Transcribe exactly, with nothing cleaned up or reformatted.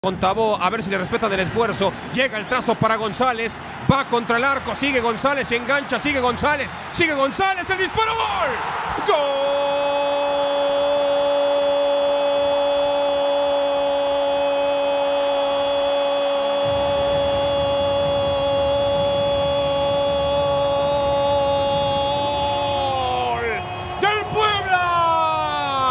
Con Tabó, a ver si le respetan el esfuerzo. Llega el trazo para González. Va contra el arco. Sigue González. Se engancha. Sigue González. Sigue González. El disparo. ¡Gol! ¡Gol!